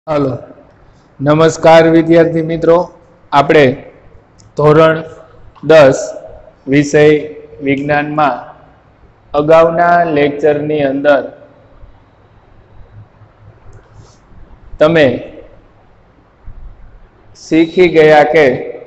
Hello नमस्कार विद्यार्थी मित्रों, આપણે ધોરણ 10 વિષય વિજ્ઞાનમાં અગાઉના લેક્ચરની અંદર તમે શીખી ગયા કે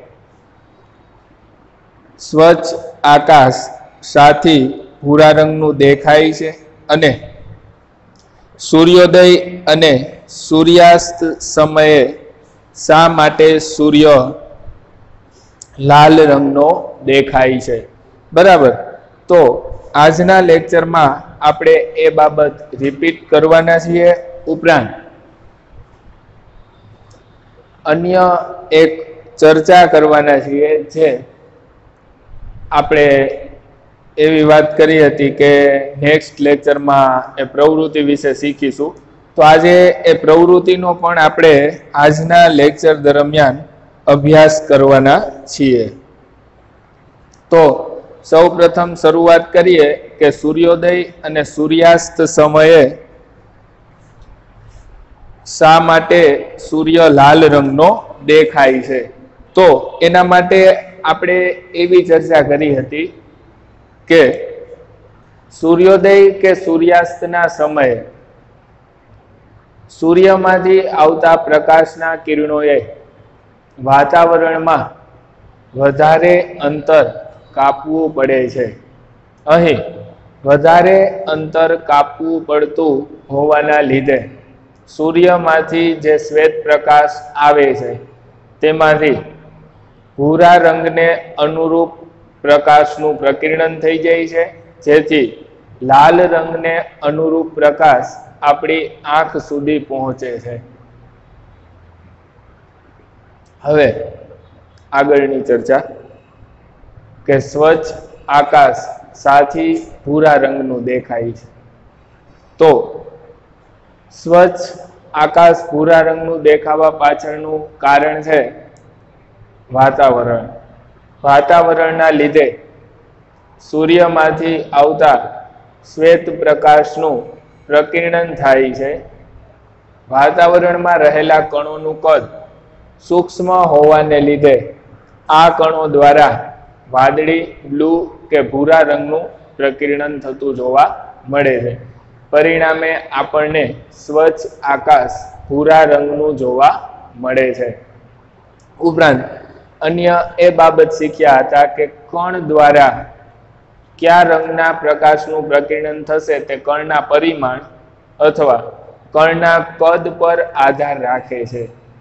સ્વચ્છ આકાશ સાથી ભૂરા રંગનું દેખાય છે અને સૂર્યોદય અને સૂર્યાસ્ત સમયે શા માટે સૂર્ય લાલ રંગનો દેખાય છે। બરાબર, તો આજના લેક્ચરમાં આપણે એ બાબત રિપીટ કરવાના છીએ। ઉપરાંત અન્ય એક ચર્ચા કરવાના છીએ જે આપણે એવી વાત કરી હતી કે નેક્સ્ટ લેક્ચરમાં એ પ્રવૃત્તિ વિશે શીખીશું। તો આજે એ પ્રવૃત્તિનો પણ આપણે આજના લેક્ચર દરમિયાન અભ્યાસ કરવાના છીએ। તો સૌપ્રથમ શરૂઆત કરીએ કે સૂર્યોદય અને સૂર્યાસ્ત સમયે શા માટે સૂર્ય લાલ રંગનો દેખાય છે। તો એના માટે આપણે એવી ચર્ચા કરી હતી કે સૂર્યોદય કે સૂર્યાસ્તના સમયે સૂર્યમાંથી આવતા પ્રકાશના કિરણોએ વાતાવરણમાં વધારે અંતર કાપવું પડે છે। અહીં વધારે અંતર કાપવું પડતું હોવાના લીધે સૂર્યમાંથી જે શ્વેત પ્રકાશ આવે છે તેમાંથી ભૂરા રંગને અનુરૂપ પ્રકાશનું પ્રકિરણ થઈ જાય છે, જેથી લાલ રંગને અનુરૂપ પ્રકાશ આપણી આંખ સુધી પહોંચે છે। હવે આગળની ચર્ચા કે સ્વચ્છ આકાશ સાથી ભૂરા રંગનું દેખાય છે। તો સ્વચ્છ આકાશ ભૂરા રંગનું દેખાવા પાછળનું કારણ છે વાતાવરણ। વાતાવરણના લીધે સૂર્યમાંથી આવતા શ્વેત પ્રકાશનું પ્રકિરણ થાય છે। વાતાવરણમાં રહેલા કણોનું કદ સૂક્ષ્મ હોવાને લીધે આ કણો દ્વારા વાદળી, બ્લુ કે ભૂરા રંગનું પ્રકિરણ થતું જોવા મળે છે। પરિણામે આપણને સ્વચ્છ આકાશ ભૂરા રંગનું જોવા મળે છે। ઉપરાંત અન્ય એ બાબત શીખ્યા હતા કે કણ દ્વારા કયા રંગના પ્રકાશનું પ્રકિરણ થશે તે કણના પરિમાણ અથવા કણના કદ પર આધાર રાખે છે।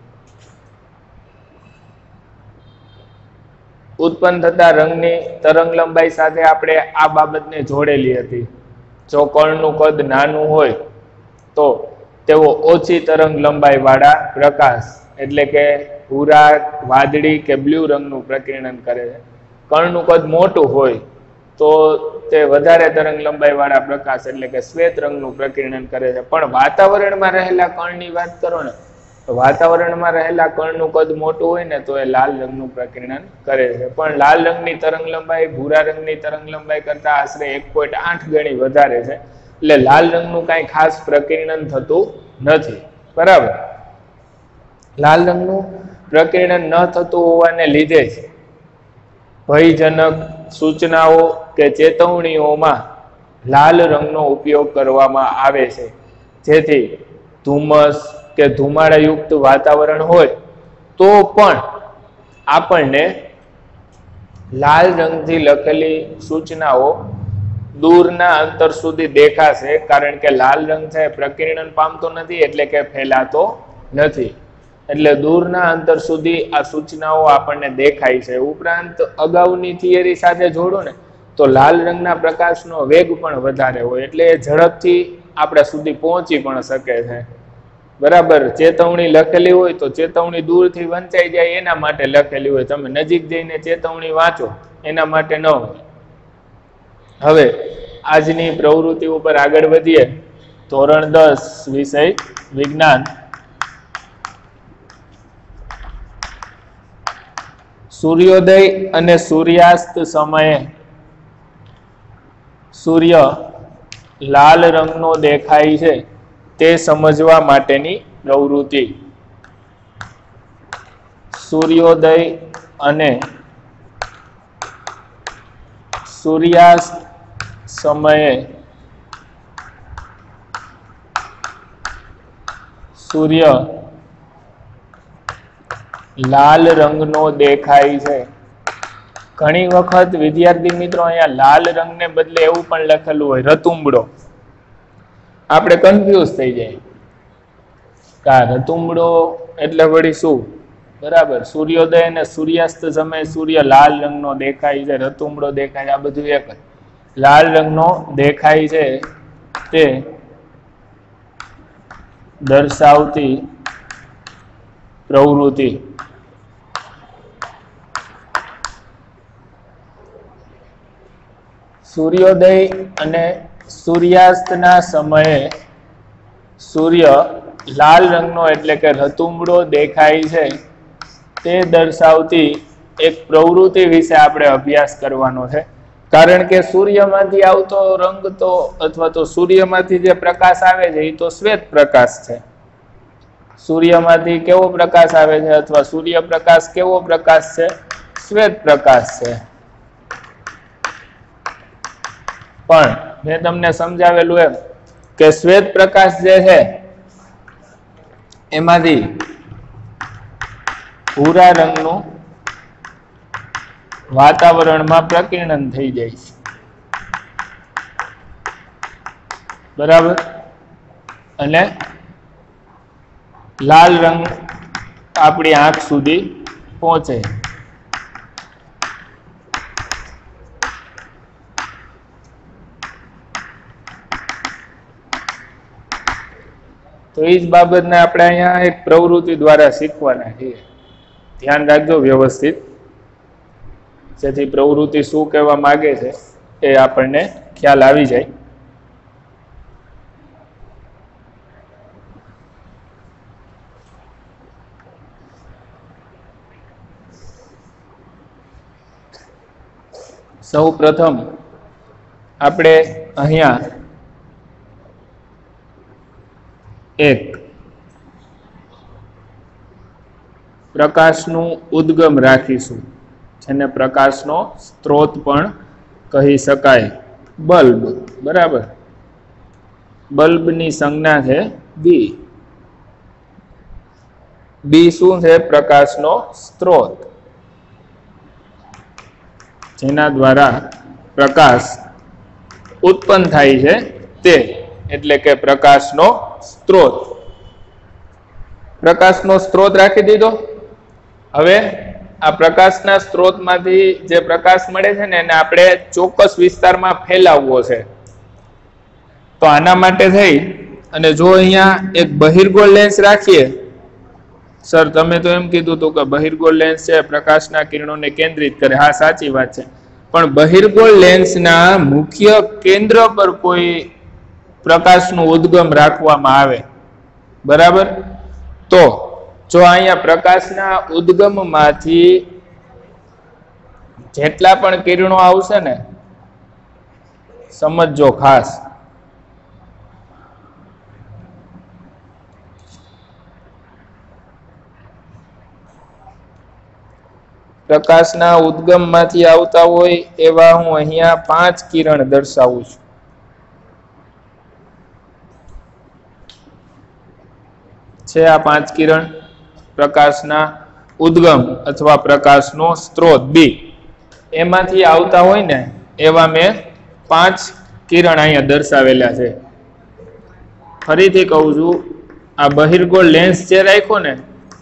ઉત્પન્ન થતા રંગની તરંગ લંબાઈ સાથે આપણે આ બાબતને જોડેલી હતી। જો કણનું કદ નાનું હોય તો તેઓ ઓછી તરંગ લંબાઈ વાળા પ્રકાશ એટલે કે ભૂરા, વાદળી કે બ્લુ રંગનું પ્રકિરણ કરે છે। કણનું કદ મોટું હોય તો તે વધારે તરંગ લંબાઈ વાળા પ્રકાશ એટલે કે શ્વેત રંગનું પ્રકિરણ કરે છે। પણ વાતાવરણમાં રહેલા કણની વાત કરો ને તો વાતાવરણમાં રહેલા કણનું કદ મોટું હોય ને તો એ લાલ રંગનું પ્રકિરણ કરે છે। પણ લાલ રંગની તરંગ લંબાઈ ભૂરા રંગની તરંગ લંબાઈ કરતા આશરે 1.8 ગણી વધારે છે, એટલે લાલ રંગનું કાંઈ ખાસ પ્રકિરણ થતું નથી। બરાબર, લાલ રંગનું પ્રકિરણ ન થતું હોવાને લીધે જ ભયજનક સૂચનાઓ કે ચેતવણીઓમાં લાલ રંગનો ઉપયોગ કરવામાં આવે છે, જેથી ધુમ્મસ કે ધુમાડાયુક્ત વાતાવરણ હોય તો પણ આપણને લાલ રંગથી લખેલી સૂચનાઓ દૂરના અંતર સુધી દેખાશે, કારણ કે લાલ રંગ છે પ્રકિરણ પામતો નથી એટલે કે ફેલાતો નથી, એટલે દૂરના અંતર સુધી આ સૂચનાઓ આપણને દેખાય છે। ઉપરાંત અગાઉની થિયરી સાથે જોડો ને તો લાલ રંગના પ્રકાશનો વેગ પણ વધારે હોય એટલે એ ઝડપથી આપણા સુધી પહોંચી પણ શકે છે। બરાબર, ચેતવણી લખેલી હોય તો ચેતવણી દૂરથી વંચાઈ જાય એના માટે લખેલી હોય, તમે નજીક જઈને ચેતવણી વાંચો એના માટે ન હોય। હવે આજની પ્રવૃત્તિ ઉપર આગળ વધીએ। ધોરણ 10 વિષય વિજ્ઞાન સૂર્યોદય અને સૂર્યાસ્ત સમયે સૂર્ય લાલ રંગનો દેખાય છે તે સમજવા માટેની પ્રવૃત્તિ। સૂર્યોદય અને સૂર્યાસ્ત સમયે સૂર્ય લાલ રંગનો દેખાય છે. ઘણી વખત વિદ્યાર્થી મિત્રો અહીંયા લાલ રંગને બદલે એવું પણ લખેલું હોય રતુંબડો. આપણે કન્ફ્યુઝ થઈ જાય કે આ રતુંબડો એટલે વળી શું? બરાબર, સૂર્યોદય અને સૂર્યાસ્ત સમયે સૂર્ય લાલ રંગનો દેખાય છે, રતુંબડો દેખાય છે, આ બધું એક જ. લાલ રંગનો દેખાય છે તે દર્શાવતી પ્રવૃત્તિ સૂર્યોદય અને સૂર્યાસ્તના સમયે સૂર્ય લાલ રંગનો એટલે કે રતુંબડો દેખાય છે તે દર્શાવતી એક પ્રવૃત્તિ વિશે આપણે અભ્યાસ કરવાનો છે. કારણ કે સૂર્યમાંથી આવતો રંગ તો અથવા તો સૂર્યમાંથી જે પ્રકાશ આવે છે એ તો શ્વેત પ્રકાશ છે. સૂર્યમાંથી કેવો પ્રકાશ આવે છે અથવા સૂર્યપ્રકાશ કેવો પ્રકાશ છે? શ્વેત પ્રકાશ છે. પણ મેં તમને સમજાવેલું એમ કે શ્વેત પ્રકાશ જે છે એમાંથી ભૂરા રંગનું વાતાવરણમાં પ્રકીર્ણન થઈ જાય છે. બરાબર, અને લાલ રંગ આપણી આંખ સુધી પહોંચે. તો એ જ બાબતને આપણે અહીંયા એક પ્રવૃત્તિ દ્વારા શીખવાના છીએ. ધ્યાન રાખજો વ્યવસ્થિત, જેથી પ્રવૃત્તિ શું કહેવા માંગે છે એ આપણને ખ્યાલ આવી જાય. સૌ પ્રથમ આપણે અહીંયા એક પ્રકાશનું ઉદ્ગમ રાખીશું, જેને પ્રકાશનો સ્ત્રોત પણ કહી શકાય, બલ્બ. બરાબર, બલ્બની સંજ્ઞા છે બી. બી શું છે? પ્રકાશનો સ્ત્રોત, જેના દ્વારા પ્રકાશ ઉત્પન્ન થાય છે તે, એટલે કે પ્રકાશનો સ્ત્રોત. પ્રકાશનો સ્ત્રોત રાખી દીધો. હવે આ પ્રકાશના સ્ત્રોતમાંથી જે પ્રકાશ મળે છે ને એને આપણે ચોક્કસ વિસ્તારમાં ફેલાવવો છે. તો આના માટે થઈ અને જો અહીંયા એક બહિર્ગોળ લેન્સ રાખીએ, સર તમે તો એમ કીધું હતું કે બહિર્ગોળ લેન્સ છે પ્રકાશના કિરણોને કેન્દ્રિત કરે. હા, સાચી વાત છે, પણ બહિર્ગોળ લેન્સના મુખ્ય કેન્દ્ર પર કોઈ પ્રકાશનું ઉદ્ગમ રાખવામાં આવે, બરાબર, તો જો અહીંયા પ્રકાશના ઉદ્ગમમાંથી જેટલા પણ કિરણો આવશે ને, સમજજો ખાસ, પ્રકાશના ઉદ્ગમમાંથી આવતા હોય એવા હું અહીંયા 5 કિરણ દર્શાવું છું. છે આ 5 કિરણ પ્રકાશના ઉદ્ગમ અથવા પ્રકાશનો સ્ત્રોત બી, એમાંથી આવતા હોય ને એવા મેં 5 કિરણ અહીંયા દર્શાવેલા છે. ફરીથી કહું છું, આ બહિર્ગોળ લેન્સ જે રાખ્યો ને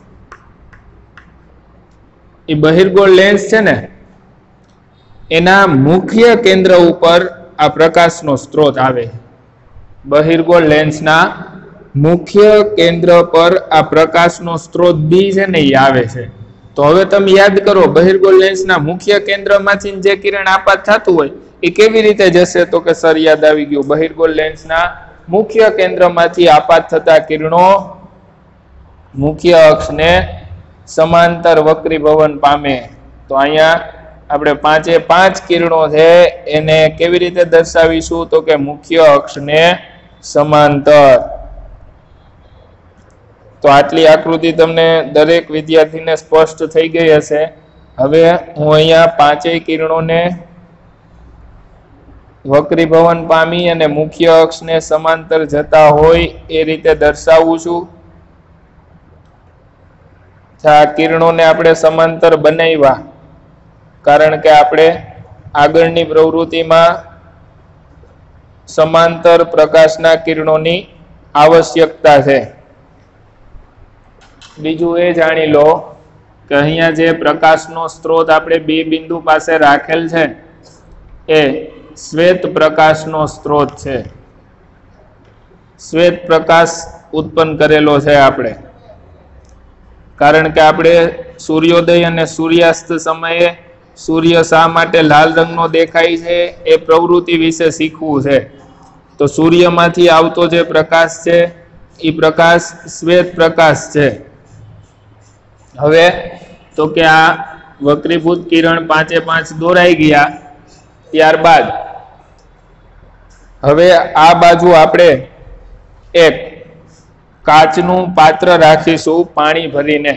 એ બહિર્ગોળ લેન્સ છે ને એના મુખ્ય કેન્દ્ર ઉપર આ પ્રકાશનો સ્ત્રોત આવે. બહિર્ગોળ લેન્સના મુખ્ય કેન્દ્ર પર આ પ્રકાશનો સ્ત્રોત બી છે ને એ આવે છે. તો હવે તમે યાદ કરો, બહિર્ગોળ લેન્સના મુખ્ય કેન્દ્રમાંથી જે કિરણ આપાત થતું હોય એ કેવી રીતે જશે? તો કે સર યાદ આવી ગયું, બહિર્ગોળ લેન્સના મુખ્ય કેન્દ્રમાંથી આપાત થતા કિરણો મુખ્ય અક્ષને સમાંતર વક્રીભવન પામે. તો અહીંયા આપણે 5 કિરણો છે એને કેવી રીતે દર્શાવીશું? તો કે મુખ્ય અક્ષને સમાંતર. તો આટલી આકૃતિ તમને દરેક વિદ્યાર્થીને સ્પષ્ટ થઈ ગઈ હશે. હવે હું અહીંયા પાંચેય કિરણોને વક્રીભવન પામી અને મુખ્ય અક્ષને સમાંતર જતા હોય એ રીતે દર્શાવું છું. આ કિરણોને આપણે સમાંતર બનાવ્યા કારણ કે આપણે આગળની પ્રવૃત્તિમાં સમાંતર પ્રકાશના કિરણોની આવશ્યકતા છે. બીજું એ જાણી લો કે અહીંયા જે પ્રકાશનો સ્ત્રોત આપણે બે બિંદુ પાસે રાખેલ છે એ શ્વેત પ્રકાશનો સ્ત્રોત છે. શ્વેત પ્રકાશ ઉત્પન્ન કરેલો છે આપણે, કારણ કે આપણે સૂર્યોદય અને સૂર્યાસ્ત સમયે સૂર્ય શા માટે લાલ રંગનો દેખાય છે એ પ્રવૃત્તિ વિશે શીખવું છે. તો સૂર્યમાંથી આવતો જે પ્રકાશ છે એ પ્રકાશ શ્વેત પ્રકાશ છે. હવે તો કે આ વક્રીભૂત કિરણ 5 દોરાઈ ગયા. ત્યારબાદ હવે આ બાજુ આપણે એક કાચનું પાત્ર રાખીશું પાણી ભરીને.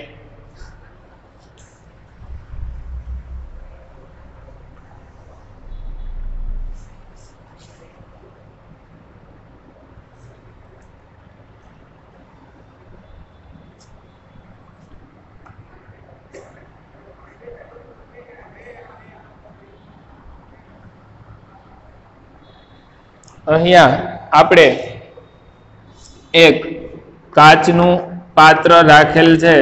અહીંયા આપણે એક કાચનું પાત્ર રાખેલ છે.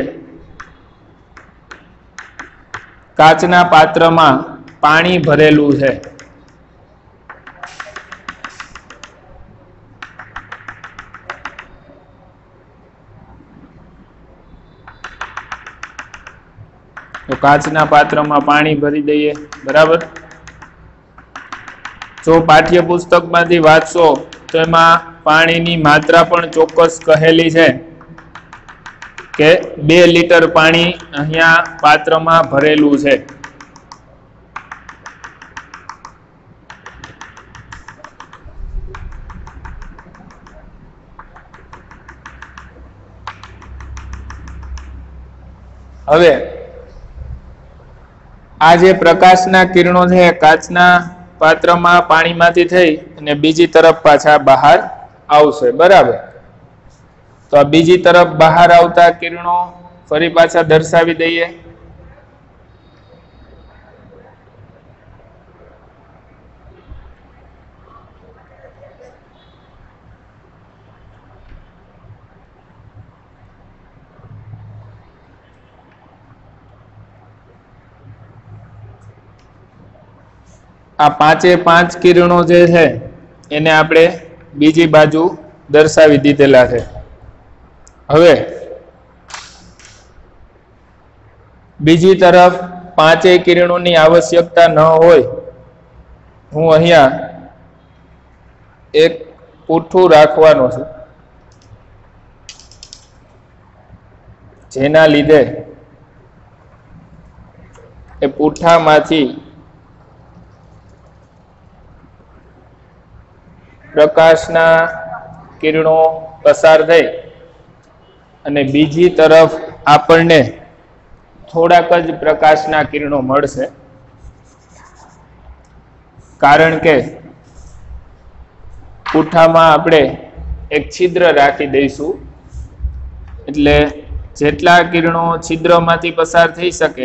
કાચના પાત્રમાં પાણી ભરેલું છે. તો કાચના પાત્રમાં પાણી ભરી દઈએ. બરાબર. જો પાઠ્યપુસ્તકમાંથી વાંચશો તો એમાં પાણીની માત્રા પણ ચોક્કસ કહેલી છે કે 2 લીટર પાણી અહીંયા પાત્રમાં ભરેલું છે. હવે આ જે પ્રકાશના કિરણો છે કાચના પાત્રમાં પાણીમાંથી થઈ અને બીજી તરફ પાછા બહાર આવશે. બરાબર. તો આ બીજી તરફ બહાર આવતા કિરણો ફરી પાછા દર્શાવી દઈએ. આ 5 કિરણો જે છે એને આપણે બીજી બાજુ દર્શાવી દીધેલા છે. હવે બીજી તરફ 5 કિરણોની આવશ્યકતા ન હોય, હું અહીંયા એક પૂઠું રાખવાનો છું, જેના લીધે એ પૂઠામાંથી પ્રકાશના કિરણો પસાર થઈ અને બીજી તરફ આપણને થોડાક જ પ્રકાશના કિરણો મળશે, કારણ કે પૂઠામાં આપણે એક છિદ્ર રાખી દઈશું. એટલે જેટલા કિરણો છિદ્રમાંથી પસાર થઈ શકે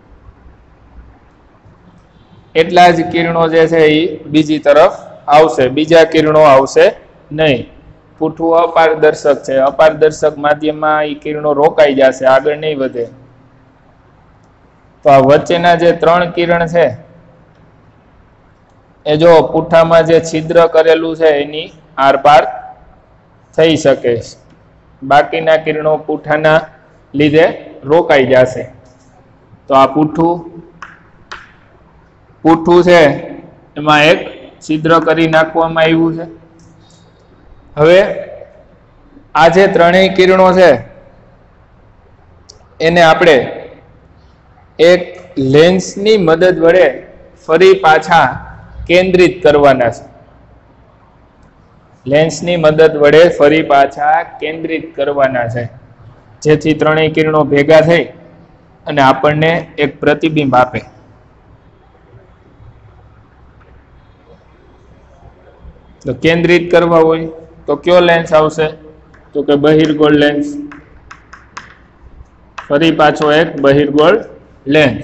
એટલા જ કિરણો જે છે એ બીજી તરફ આવશે, બીજા કિરણો આવશે નહીં. પૂઠું અપારદર્શક છે, અપારદર્શક માધ્યમમાં એ કિરણો રોકાઈ જશે, આગળ નહીં વધે. તો આ વચ્ચેના જે 3 કિરણ છે એ જો પૂઠામાં જે છિદ્ર કરેલું છે એની આરપાર થઈ શકે, બાકીના કિરણો પૂઠાના લીધે રોકાઈ જશે. તો આ પૂઠું છે એમાં એક છિદ્ર કરી નાખવામાં આવ્યું છે. હવે આ જે 3 કિરણો છે એને આપણે એક લેન્સની મદદ વડે ફરી પાછા કેન્દ્રિત કરવાના છે. લેન્સની મદદ વડે ફરી પાછા કેન્દ્રિત કરવાના છે. જેથી ત્રણેય કિરણો ભેગા થઈ અને આપણને એક પ્રતિબિંબ આપે. તો કેન્દ્રિત કરવા હોય તો કયો લેન્સ આવશે? તો કે બહિર્ગોળ લેન્સ. ફરી પાછો એક બહિર્ગોળ લેન્સ.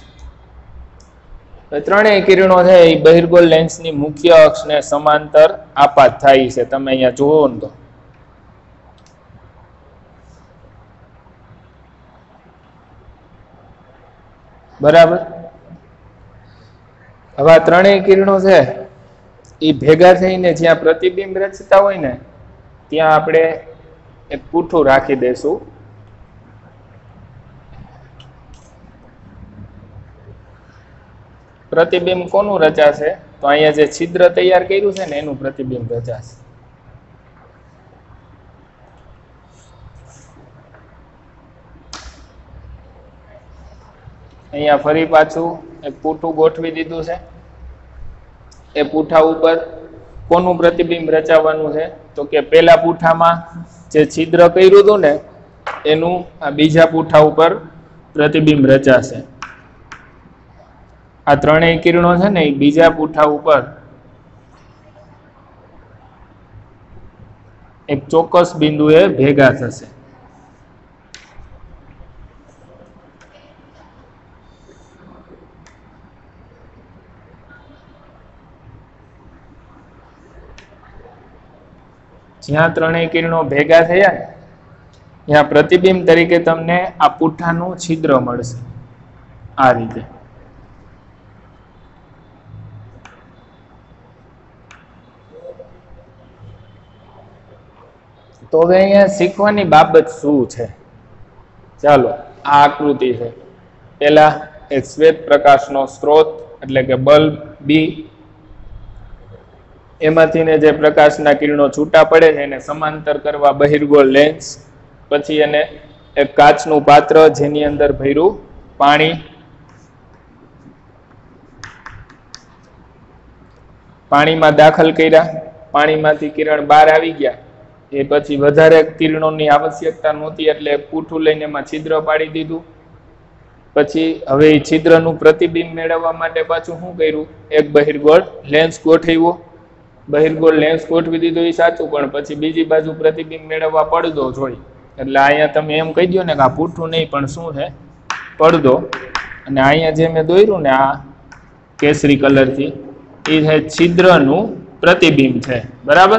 ત્રણેય કિરણો છે એ બહિર્ગોળ લેન્સની મુખ્ય અક્ષને સમાંતર આપાત થાય છે. તમે અહીંયા જુઓ ને તો બરાબર. હવે આ ત્રણેય કિરણો છે એ ભેગા થઈને જ્યાં પ્રતિબિંબ રચતા હોય ને ત્યાં આપણે એક પૂઠું રાખી દઈશું. પ્રતિબિંબ કોનું રચાશે? તો અહીંયા જે છિદ્ર તૈયાર કર્યું છે ને એનું પ્રતિબિંબ રચાશે. અહીંયા ફરી પાછું એક પૂઠું ગોઠવી દીધું છે. એ પૂઠા ઉપર કોનું પ્રતિબિંબ રચાવવાનું છે? તો કે પેલા પૂઠામાં જે છિદ્ર કર્યું હતું ને એનું આ બીજા પૂઠા ઉપર પ્રતિબિંબ રચાશે. આ ત્રણેય કિરણો છે ને એ બીજા પૂઠા ઉપર એક ચોક્કસ બિંદુએ ભેગા થશે. જ્યાં ત્રણેય કિરણો ભેગા થયા ને ત્યાં પ્રતિબિંબ તરીકે તમને આ પૂઠાનું છિદ્ર મળશે. આ રીતે તો હવે અહીંયા શીખવાની બાબત શું છે? ચાલો, આ આકૃતિ છે. પેલા એક શ્વેત પ્રકાશનો સ્ત્રોત એટલે કે બલ્બ બી, એમાંથી ને જે પ્રકાશના કિરણો છૂટા પડે છે એને સમાંતર કરવા બહિર્ગોળ લેન્સ, પછી એને એક કાચનું પાત્ર જેની અંદર ભર્યું પાણી, પાણીમાં દાખલ કર્યા, પાણીમાંથી કિરણ બહાર આવી ગયા. એ પછી વધારે કિરણોની આવશ્યકતા નહોતી એટલે પૂઠું લઈને એમાં છિદ્ર પાડી દીધું. પછી હવે એ છિદ્રનું પ્રતિબિંબ મેળવવા માટે પાછું શું કર્યું? એક બહિર્ગોળ લેન્સ ગોઠવ્યો. બહિર્ગોળ લેન્સ ગોઠવી દીધો એ સાચું, પણ પછી બીજી બાજુ પ્રતિબિંબ મેળવવા પડદો જોઈ. એટલે અહીંયા તમે એમ કહી દો ને કે આ પૂઠું નહીં પણ શું છે? પડદો. અને અહીંયા જે મેં દોર્યું ને આ કેસરી કલરથી એ છે છિદ્રનું પ્રતિબિંબ છે. બરાબર.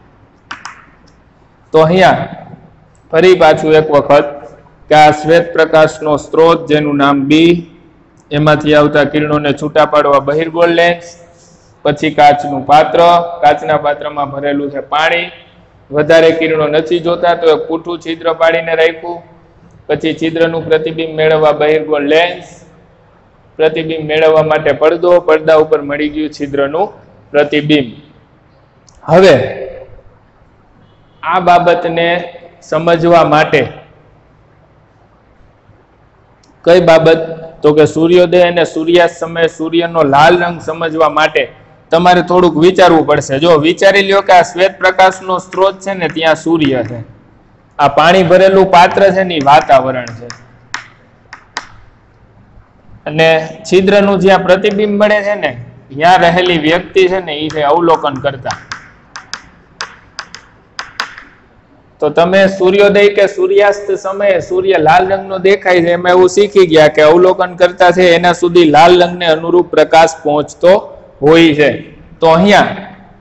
તો અહીંયા ફરી પાછું એક વખત કે આ શ્વેત પ્રકાશનો સ્ત્રોત જેનું નામ બી, એમાંથી આવતા કિરણોને છૂટા પાડવા બહિર્ગોળ લેન્સ, પછી કાચનું પાત્ર, કાચના પાત્રમાં ભરેલું છે પાણી, વધારે કિરણો નથી જોતા તો એક પૂઠું છિદ્ર પાડીને રાખ્યું, પછી છિદ્રનું પ્રતિબિંબ મેળવવા બહિર્ગોળ લેન્સ, પ્રતિબિંબ મેળવવા માટે પડદો, પડદા ઉપર મળી ગયું છિદ્રનું પ્રતિબિંબ. હવે આ બાબતને સમજવા માટે કઈ બાબત? તો કે સૂર્યોદય અને સૂર્યાસ્ત સમયે સૂર્યનો લાલ રંગ સમજવા માટે તમારે થોડુંક વિચારવું પડશે. જો વિચારી લ્યો કે આ શ્વેત પ્રકાશનો સ્ત્રોત છે ને ત્યાં સૂર્ય છે, આ પાણી ભરેલું પાત્ર છે ને વાતાવરણ છે, અને છિદ્રનું જ્યાં પ્રતિબિંબ મળે છે ને ત્યાં રહેલી વ્યક્તિ છે ને એ છે અવલોકન કરતા. તો તમે સૂર્યોદય કે સૂર્યાસ્ત સમયે સૂર્ય લાલ રંગનો દેખાય છે એમાં એવું શીખી ગયા કે અવલોકન કરતા છે એના સુધી લાલ રંગને અનુરૂપ પ્રકાશ પહોંચતો હોય છે. તો અહીંયા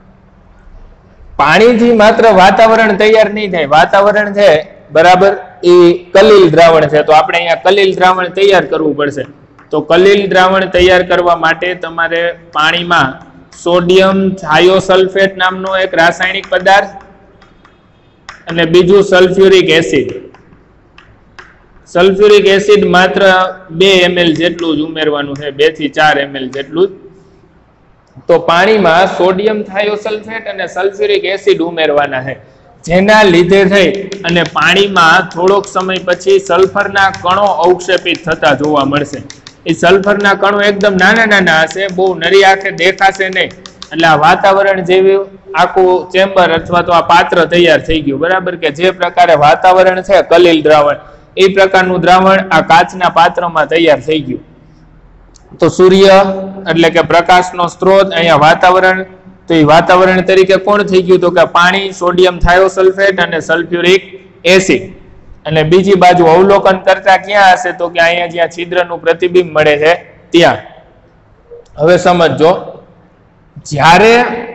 પાણીથી માત્ર વાતાવરણ તૈયાર નહીં થાય. વાતાવરણ છે બરાબર એ કલીલ દ્રાવણ છે, તો આપણે અહીંયા કલીલ દ્રાવણ તૈયાર કરવું પડશે. તો કલીલ દ્રાવણ તૈયાર કરવા માટે તમારે પાણીમાં સોડિયમ થાયોસલ્ફેટ નામનો એક રાસાયણિક પદાર્થ અને બીજું સલ્ફ્યુરિક એસિડ. સલ્ફ્યુરિક એસિડ માત્ર 2 ml જેટલું જ ઉમેરવાનું છે, 2 થી 4 ml જેટલું જ. તો પાણીમાં સોડિયમ થાયોસલ્ફેટ અને સલ્ફ્યુરિક એસિડ ઉમેરવાના છે, જેના લીધે થઈ અને પાણીમાં થોડોક સમય પછી સલ્ફરના કણો અવક્ષેપિત થતા જોવા મળશે. એ સલ્ફરના કણો એકદમ નાના નાના હશે, બહુ નરી આંખે દેખાશે નહીં, એટલે આ વાતાવરણ જેવું આખું ચેમ્બર અથવા તો આ પાત્ર તૈયાર થઈ ગયું, બરાબર, કે જે પ્રકારે વાતાવરણ છે કલીલ દ્રાવણ, એ પ્રકારનું દ્રાવણ આ કાચના પાત્રમાં તૈયાર થઈ ગયું. તો સૂર્ય એટલે કે પ્રકાશનો સ્ત્રોત, અહીંયા વાતાવરણ, તો એ વાતાવરણ તરીકે કોણ થઈ ગયું? તો કે પાણી, સોડિયમ થાયોસલ્ફેટ અને સલ્ફ્યુરિક એસિડ. અને બીજી બાજુ અવલોકન કરતા ક્યાં હશે? તો કે અહીંયા જ્યાં છિદ્રનું પ્રતિબિંબ મળે છે ત્યાં. હવે સમજો, જ્યારે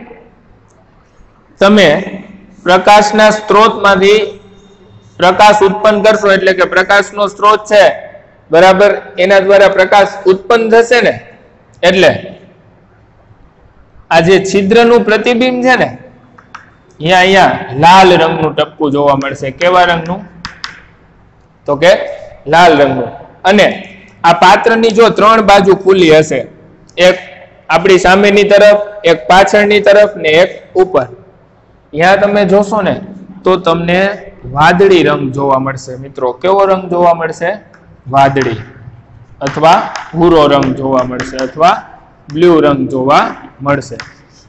તમે પ્રકાશના સ્ત્રોતમાંથી પ્રકાશ ઉત્પન્ન કરશો, એટલે કે પ્રકાશનો સ્ત્રોત છે, બરાબર, એના દ્વારા પ્રકાશ ઉત્પન્ન થશે ને, એટલે આ જે છિદ્રનું પ્રતિબિંબ છે ને, અહીંયા લાલ રંગનું ટપકું જોવા મળશે. કેવા રંગનું? તો કે લાલ રંગનું. અને આ પાત્રની જો 3 બાજુ ખુલ્લી હશે, એક આપણી સામેની તરફ, એક પાછળની તરફ ને એક ઉપર, ત્યાં તમે જોશો ને તો તમને વાદળી રંગ જોવા મળશે. મિત્રો, કેવો રંગ જોવા મળશે? વાદળી, અથવા ભૂરો રંગ જોવા મળશે, અથવા બ્લુ રંગ જોવા મળશે.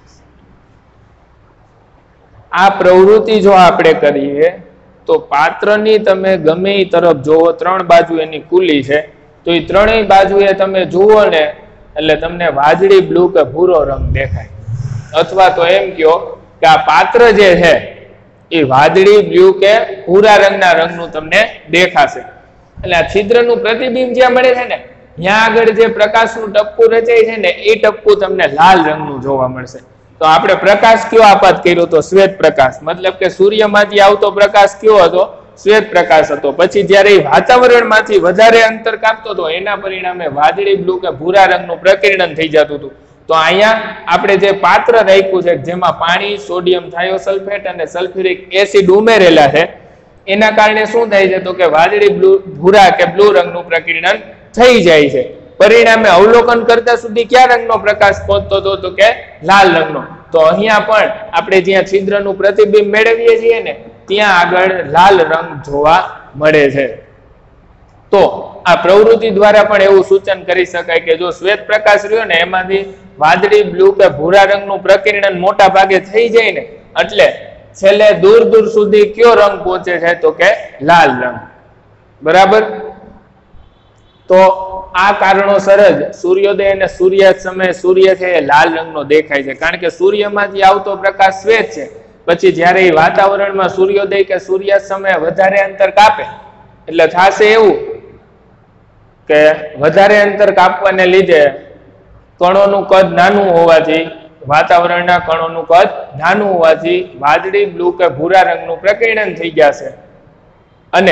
આ પ્રવૃત્તિ જો આપણે કરીએ તો પાત્રની તમે ગમે એ તરફ જોવો, 3 બાજુ એની ખુલ્લી છે, તો એ 3ય બાજુએ તમે જુઓ ને એટલે તમને વાદળી, બ્લુ કે ભૂરો રંગ દેખાય. અથવા તો એમ કહો કે આ પાત્ર જે છે એ વાદળી, બ્લુ કે ભૂરા રંગના રંગનું તમને દેખાશે. એટલે આ છિદ્રનું પ્રતિબિંબ જ્યાં મળે છે ને, ત્યાં આગળ જે પ્રકાશનું ટપકું રચાય છે ને, એ ટપકું તમને લાલ રંગનું જોવા મળશે. તો આપણે પ્રકાશ કયો આપાત કર્યો? તો શ્વેત પ્રકાશ. મતલબ કે સૂર્યમાંથી આવતો પ્રકાશ કયો હતો? શ્વેત પ્રકાશ હતો. પછી જ્યારે એ વાતાવરણમાંથી વધારે અંતર કાપતો હતો, એના પરિણામે વાદળી, બ્લુ કે ભૂરા રંગનું પ્રકીર્ણન થઈ જતું હતું. તો અહીંયા આપણે જે પાત્ર રાખ્યું છે, જેમાં પાણી, સોડિયમ થાયોસલ્ફેટ અને સલ્ફ્યુરિક એસિડ ઉમેરેલા છે, એના કારણે શું થાય છે? તો કે વાદળી, ભૂરા કે બ્લુ રંગનું પ્રકીર્ણન થઈ જાય છે. પરિણામે અવલોકન કરતા સુધી કયા રંગનો પ્રકાશ પહોંચતો હતો? તો કે લાલ રંગનો. તો અહીંયા પણ આપણે જ્યાં છિદ્રનું પ્રતિબિંબ મેળવીએ છીએ ને, ત્યાં આગળ લાલ રંગ જોવા મળે છે. તો આ પ્રવૃત્તિ દ્વારા પણ એવું સૂચન કરી શકાય કે જો શ્વેત પ્રકાશ રહ્યો ને, એમાંથી વાદળી, બ્લુ કે ભૂરા રંગનું પ્રકીર્ણન મોટા ભાગે થઈ જાય ને, એટલે છેલ્લે દૂર દૂર સુધી કયો રંગ પહોંચે છે? તો કે લાલ રંગ. બરાબર. તો આ કારણોસર જ સૂર્યોદય અને સૂર્યાસ્ત સમયે સૂર્ય છે એ લાલ રંગનો દેખાય છે, કારણ કે સૂર્યમાંથી આવતો પ્રકાશ શ્વેત છે. પછી જ્યારે એ વાતાવરણમાં સૂર્યોદય કે સૂર્યાસ્ત સમયે વધારે અંતર કાપે, એટલે થશે એવું કે વધારે અંતર કાપવાને લીધે કણોનું કદ નાનું હોવાથી, વાતાવરણના કણોનું કદ નાનું હોવાથી વાદળી, બ્લુ કે ભૂરા રંગનું પ્રકીર્ણન થઈ જશે અને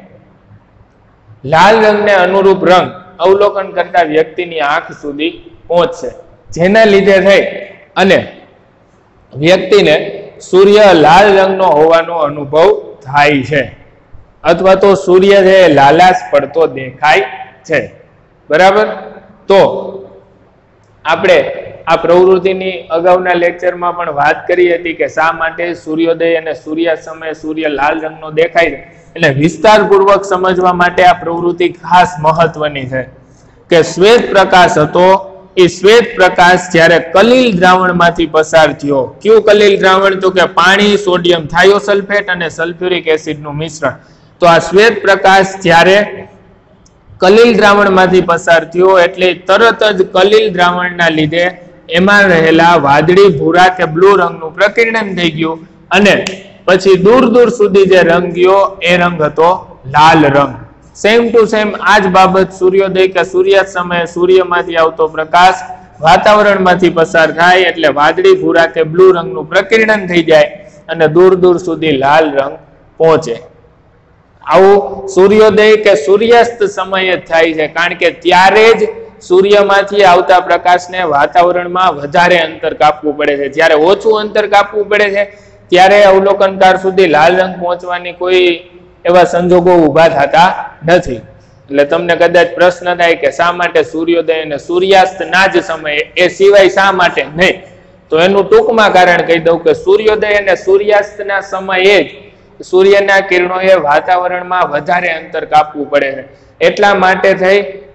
લાલ રંગને અનુરૂપ રંગ અવલોકન કરતા વ્યક્તિની આંખ સુધી પહોંચશે, જેના લીધે થઈ અને વ્યક્તિને સૂર્ય લાલ રંગનો હોવાનો અનુભવ થાય છે, અથવા તો સૂર્ય છે લાલાશ પડતો દેખાય છે. બરાબર. તો આપણે આ પ્રવૃત્તિની અગાઉના લેક્ચરમાં પણ વાત કરી હતી કે શા માટે સૂર્યોદય અને સૂર્યાસ્ત સમયે સૂર્ય લાલ રંગનો દેખાય છે. એટલે વિસ્તારપૂર્વક સમજવા માટે આ પ્રવૃત્તિ ખાસ મહત્વની છે કે શ્વેત પ્રકાશ હતો, એ શ્વેત પ્રકાશ જ્યારે કલીલ દ્રાવણમાંથી પસાર થયો. કયું કલીલ દ્રાવણ? તો કે પાણી, સોડિયમ થાયોસલ્ફેટ અને સલ્ફ્યુરિક એસિડનું મિશ્રણ. તો આ શ્વેત પ્રકાશ જ્યારે કલીલ દ્રાવણમાંથી પસાર થયો એટલે તરત જ કલીલ દ્રાવણના લીધે એમાં રહેલા વાદળી, ભૂરા કે બ્લુ રંગનું પ્રકીર્ણન થઈ ગયું અને પછી દૂર દૂર સુધી જે રંગ ગયો એ રંગ હતો લાલ રંગ. સેમ ટુ સેમ આ જ બાબત સૂર્યોદય કે સૂર્યાસ્ત સમયે સૂર્યમાંથી આવતો પ્રકાશ વાતાવરણમાંથી પસાર થાય એટલે વાદળી, ભૂરા કે બ્લુ રંગનું પ્રકીર્ણન થઈ જાય અને દૂર દૂર સુધી લાલ રંગ પહોંચે. આવું સૂર્યોદય કે સૂર્યાસ્ત સમયે થાય છે, કારણ કે ત્યારે જ સૂર્યમાંથી આવતા પ્રકાશને વાતાવરણમાં વધારે અંતર કાપવું પડે છે. જ્યારે ઓછું અંતર કાપવું પડે છે ત્યારે અવલોકનકાર સુધી લાલ રંગ પહોંચવાની કોઈ એવા સંજોગો ઊભા થતા નથી. એટલે તમને કદાચ પ્રશ્ન થાય કે શા માટે સૂર્યોદય અને સૂર્યાસ્તના જ સમયે, એ સિવાય શા માટે નહીં? તો એનું ટૂંકમાં કારણ કહી દઉં કે સૂર્યોદય અને સૂર્યાસ્તના સમયે જ સૂર્યના કિરણોએ વાતાવરણમાં વધારે અંતર કાપવું પડે છે. એટલા માટે થઈ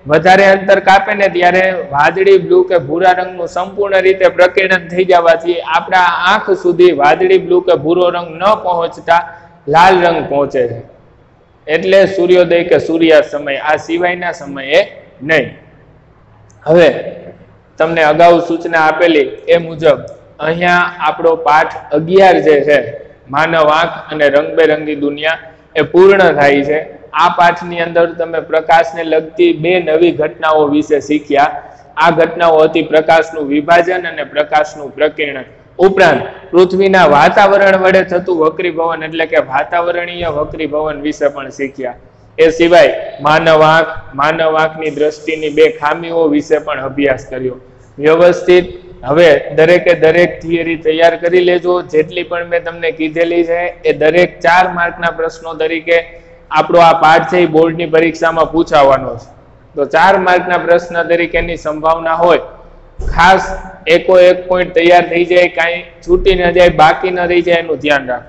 વધારે અંતર કાપે ને ત્યારે વાદળી બ્લુ કે ભૂરા રંગનું સંપૂર્ણ રીતે પ્રકીર્ણન થઈ જવાથી આપણા આંખ સુધી વાદળી બ્લુ કે ભૂરો રંગ ન પહોંચતા લાલ રંગ પહોંચે છે. એટલે સૂર્યોદય કે સૂર્યાસ્ત સમય, આ સિવાયના સમયે નહીં. હવે તમને અગાઉ સૂચના આપેલી એ મુજબ અહીંયા આપણો પાઠ 11 જે છે માનવ આંખ અને રંગબેરંગી દુનિયા એ પૂર્ણ થાય છે. આ પાઠની અંદર તમે પ્રકાશને લગતી 2 નવી ઘટનાઓ વિશે શીખ્યા. આ ઘટનાઓ હતી પ્રકાશનું વિભાજન અને પ્રકાશનું પ્રકીર્ણન. ઉપરાંત પૃથ્વીના વાતાવરણ વડે થતું વક્રીભવન એટલે કે વાતાવરણીય વક્રીભવન વિશે પણ શીખ્યા. એ સિવાય માનવ આંખની દ્રષ્ટિની 2 ખામીઓ વિશે પણ અભ્યાસ કર્યો. વ્યવસ્થિત હવે દરેકે દરેક થિયરી તૈયાર કરી લેજો. જેટલી પણ મેં તમને કીધેલી છે એ દરેક 4 માર્કના પ્રશ્નો તરીકે આપણો આ પાઠ છે એ બોર્ડની પરીક્ષામાં પૂછાવાનો છે. તો 4 માર્કના પ્રશ્ન તરીકેની સંભાવના હોય. ખાસ એકો એક પોઈન્ટ તૈયાર થઈ જાય, કાંઈ છૂટી ન જાય, બાકી ન રહી જાય એનું ધ્યાન રાખો.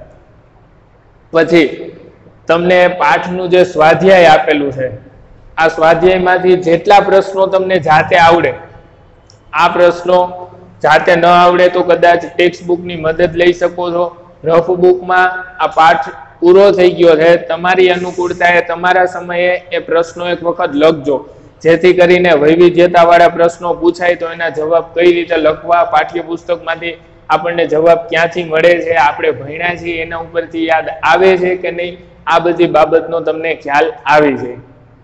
પછી તમને પાઠનું જે સ્વાધ્યાય આપેલું છે આ સ્વાધ્યાયમાંથી જેટલા પ્રશ્નો તમને જાતે આવડે, આ પ્રશ્નો જાતે ન આવડે તો કદાચ ટેક્સ્ટ બુકની મદદ લઈ શકો છો. રફ બુકમાં આ પાઠ પૂરો થઈ ગયો છે, તમારી અનુકૂળતાએ તમારા સમયે એ પ્રશ્નો એક વખત લખજો, જેથી કરીને વૈવિધ્યતાવાળા પ્રશ્નો પૂછાય તો એના જવાબ કઈ રીતે લખવા, પાઠ્યપુસ્તકમાંથી આપણને જવાબ ક્યાંથી મળે છે, આપણે ભણ્યા છીએ એના ઉપરથી યાદ આવે છે કે નહીં, આ બધી બાબતનો તમને ખ્યાલ આવી જાય.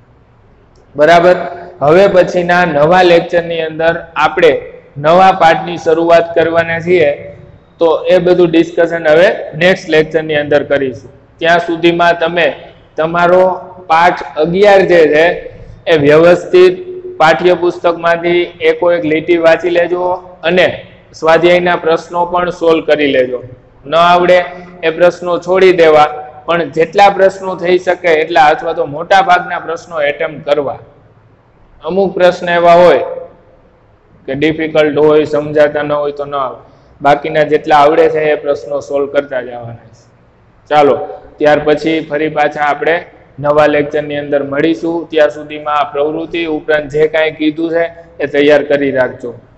બરાબર. હવે પછીના નવા લેક્ચરની અંદર આપણે નવા પાઠની શરૂઆત કરવાના છીએ. તો એ બધું ડિસ્કશન હવે નેક્સ્ટ લેક્ચરની અંદર કરીશું. ત્યાં સુધીમાં તમે તમારો પાઠ 11 જે છે એ વ્યવસ્થિત પાઠ્યપુસ્તકમાંથી એકો એક લીટી વાંચી લેજો અને સ્વાધ્યાયના પ્રશ્નો પણ સોલ્વ કરી લેજો. ન આવડે એ પ્રશ્નો છોડી દેવા, પણ જેટલા પ્રશ્નો થઈ શકે એટલા અથવા તો મોટા ભાગના પ્રશ્નો એટેમ્પ્ટ કરવા. અમુક પ્રશ્ન એવા હોય કે ડિફિકલ્ટ હોય, સમજાતા ન હોય તો ન આવે, બાકીના જેટલા આવડે છે એ પ્રશ્નો સોલ્વ કરતા જવાના છે. ચાલો, ત્યાર પછી ફરી પાછા આપણે નવા લેક્ચરની અંદર મળીશું. ત્યાં સુધીમાં આ પ્રવૃત્તિ ઉપરાંત જે કાંઈ કીધું છે એ તૈયાર કરી રાખજો.